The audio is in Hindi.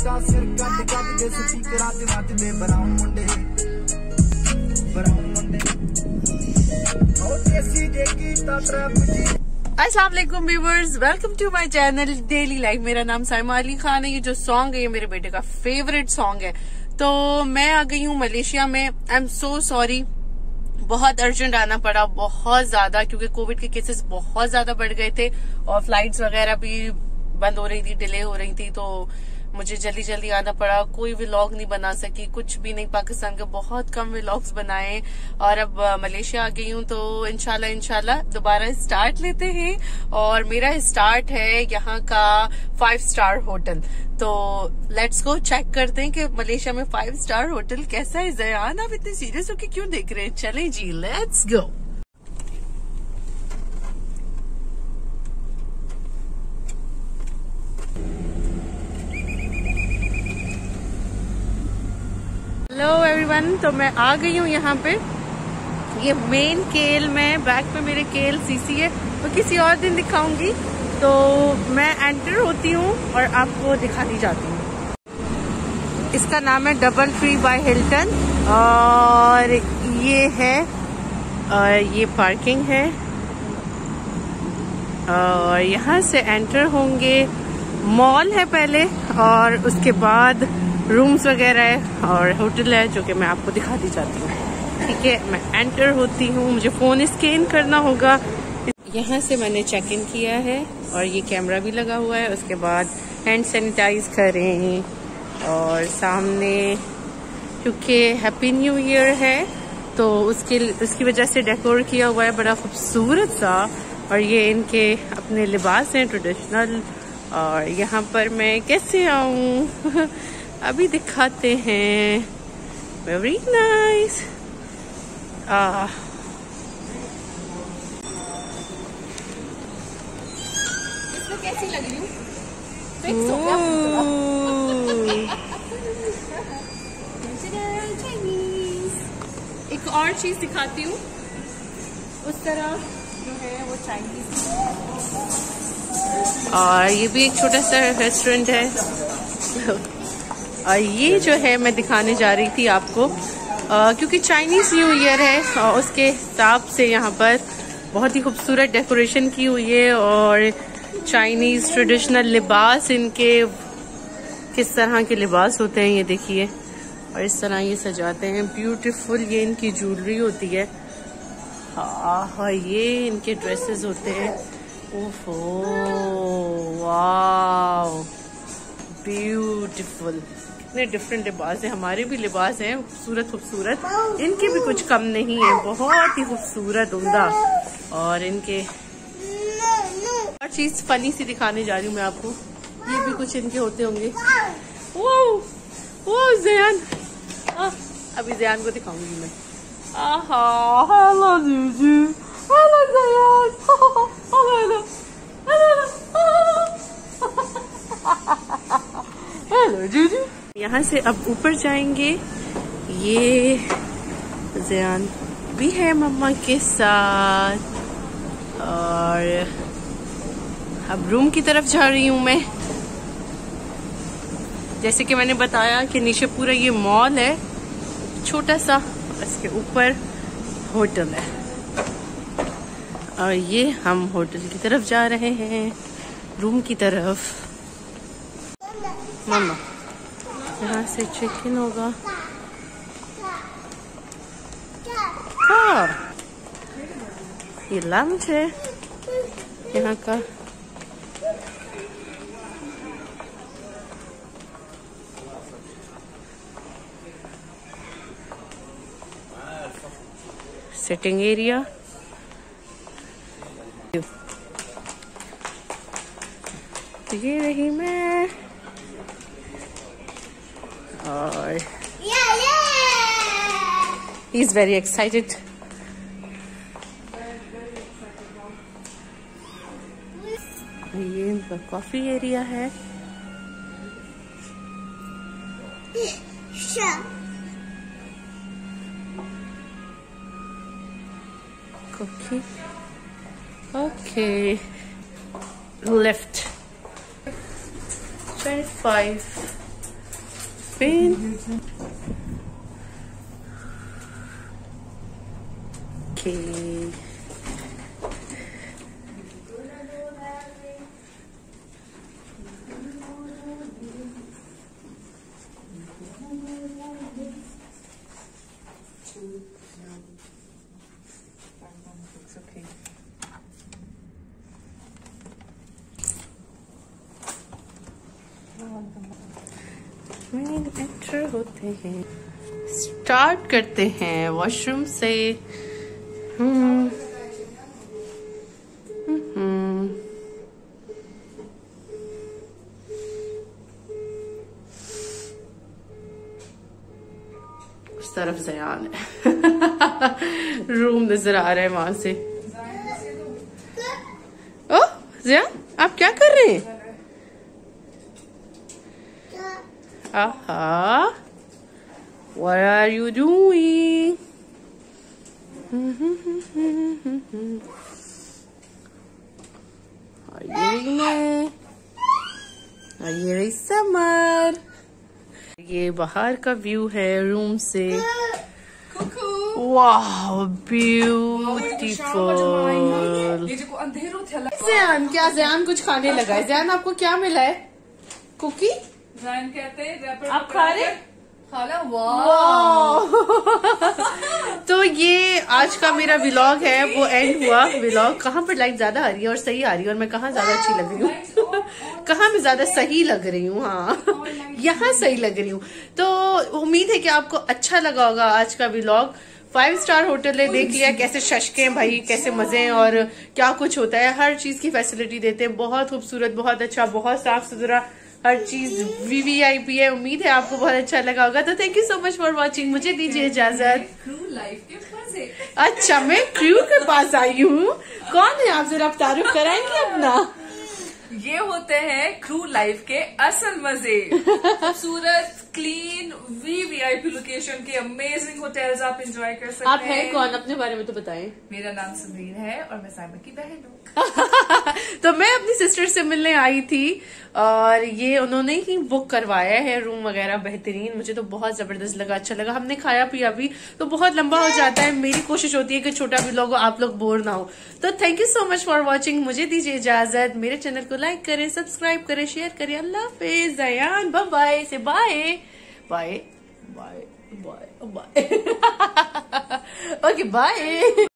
का सिर कट कट दे स्पीकरां ते वजदे ब्राउन मुंडे ओ देसी जे कीता ट्रैप जी। अस्सलाम वालेकुम viewers, welcome to my channel daily life. मेरा नाम साइमा अली खान है। ये जो सॉन्ग है ये मेरे बेटे का फेवरेट सॉन्ग है। तो मैं आ गई हूँ मलेशिया में। आई एम सो सॉरी, बहुत अर्जेंट आना पड़ा, बहुत ज्यादा, क्योंकि कोविड के केसेस बहुत ज्यादा बढ़ गए थे और फ्लाइट्स वगैरह भी बंद हो रही थी, डिले हो रही थी, तो मुझे जल्दी जल्दी आना पड़ा। कोई व्लॉग नहीं बना सकी, कुछ भी नहीं। पाकिस्तान के बहुत कम व्लॉग्स बनाए और अब मलेशिया आ गई हूँ, तो इंशाल्लाह दोबारा स्टार्ट लेते हैं। और मेरा स्टार्ट है यहाँ का 5 स्टार होटल। तो लेट्स गो, चेक करते हैं कि मलेशिया में 5 स्टार होटल कैसा है। ज़यान, आप इतने सीरियस होके क्यों देख रहे हैं? चलें जी, लेट्स गो। हेलो एवरीवन, तो मैं आ गई हूँ यहाँ पे। ये मेन केल में, बैक पे मेरे केल सीसी है, तो किसी और दिन दिखाऊंगी। तो मैं एंटर होती हूँ और आपको दिखाती जाती हूँ। इसका नाम है डबल ट्री बाय हिल्टन और ये है और ये पार्किंग है और यहाँ से एंटर होंगे। मॉल है पहले और उसके बाद रूम्स वगैरह है और होटल है, जो कि मैं आपको दिखाती जाती हूँ। ठीक है, मैं एंटर होती हूँ, मुझे फोन स्कैन करना होगा। यहाँ से मैंने चेक इन किया है और ये कैमरा भी लगा हुआ है। उसके बाद हैंड सैनिटाइज करें और सामने, क्योंकि हैप्पी न्यू ईयर है तो उसकी वजह से डेकोर किया हुआ है बड़ा खूबसूरत सा। और ये इनके अपने लिबास हैं ट्रेडिशनल। और यहाँ पर मैं कैसे आऊँ अभी दिखाते हैं। Very nice. इसमें कैसी लग रही हूँ? एक और चीज दिखाती हूँ। उस तरह जो है वो चाइनीज, और ये भी एक छोटा सा रेस्टोरेंट है। और ये जो है मैं दिखाने जा रही थी आपको, क्योंकि चाइनीज न्यू ईयर है और उसके हिसाब से यहाँ पर बहुत ही खूबसूरत डेकोरेशन की हुई है। और चाइनीज ट्रेडिशनल लिबास, इनके किस तरह के लिबास होते हैं ये देखिए। और इस तरह ये सजाते हैं, ब्यूटीफुल। ये इनकी ज्वेलरी होती है। हाँ, ये इनके ड्रेसेस होते हैं। ओफो, वाव, ब्यूटीफुल। इतने डिफरेंट लिबास है, हमारे भी लिबास हैं खूबसूरत खूबसूरत, इनके भी कुछ कम नहीं है, बहुत ही खूबसूरत, उम्दा। और इनके और चीज फनी सी दिखाने जा रही हूँ मैं आपको। ये भी कुछ इनके होते होंगे। वो ज़यान, अभी ज़यान को दिखाऊंगी मैं। हेलो जीजू, हेलो ज़यान, हेलो हेलो जीजू। यहाँ से अब ऊपर जाएंगे। ये ज़यान भी है मम्मा के साथ। और अब रूम की तरफ जा रही हूँ मैं। जैसे कि मैंने बताया कि नीचे पूरा ये मॉल है छोटा सा, इसके ऊपर होटल है। और ये हम होटल की तरफ जा रहे हैं, रूम की तरफ। मम्मा, यहाँ से चेक इन होगा। हाँ, ये लंच है यहाँ का। सिटिंग एरिया, तो ये रही मैं। और he is very excited. ये इनका कॉफी एरिया है। Coffee, okay. लिफ्ट 25 पेन। ओके, एंटर होते हैं, स्टार्ट करते हैं वॉशरूम से। उस तरफ ज़यान है। रूम नजर आ रहा है वहां से। ओ ज़यान, आप क्या कर रहे हैं? Aha, what are you doing? Are you ready, man? Are you ready, Summer? ये बाहर का व्यू है रूम से। वाह, ब्यूटीफुल। ज़यान, क्या ज़यान कुछ खाने लगा है? ज़यान, आपको क्या मिला है? कुकी? कहते हैं आप खा रहे? खाला। वाह। तो ये आज का मेरा व्लॉग है, वो एंड हुआ व्लॉग। कहाँ पर लाइट ज्यादा आ रही है और सही आ रही है, और मैं कहाँ ज्यादा अच्छी लग रही हूँ? कहाँ मैं ज्यादा सही लग रही हूँ? हाँ, यहाँ सही लग रही हूँ। तो उम्मीद है कि आपको अच्छा लगा होगा आज का व्लॉग। 5 स्टार होटल है, देख लिया कैसे शशके हैं भाई, कैसे मजे हैं और क्या कुछ होता है। हर चीज की फैसिलिटी देते हैं, बहुत खूबसूरत, बहुत अच्छा, बहुत साफ सुथरा, हर चीज VVIP है। उम्मीद है आपको बहुत अच्छा लगा होगा। तो thank you so much for watching. मुझे दीजिए इजाजत। क्रू लाइफ के मजे। अच्छा, मैं क्रू के पास आई हूँ। कौन है आप? जरा आप तारुफ कराएंगे अपना। ये होते हैं क्रू लाइफ के असल मजे। खूबसूरत, क्लीन, VVIP लोकेशन के अमेजिंग होटल्स आप एंजॉय कर सकते हैं। आप हैं कौन? अपने बारे में तो बताएं। मेरा नाम समरीन है और मैं साइमा की बहन हूँ। तो मैं अपनी सिस्टर से मिलने आई थी और ये उन्होंने ही बुक करवाया है रूम वगैरह, बेहतरीन। मुझे तो बहुत जबरदस्त लगा, अच्छा लगा। हमने खाया पिया भी, तो बहुत लंबा हो जाता है। मेरी कोशिश होती है कि छोटा व्लॉग हो, आप लोग बोर ना हो। तो thank you so much for watching. मुझे दीजिए इजाजत। मेरे चैनल को लाइक करें, सब्सक्राइब करें, शेयर करें। अल्लाह हाफिज। ज़यान, बाय बाय से bye bye bye bye bye. Okay, bye.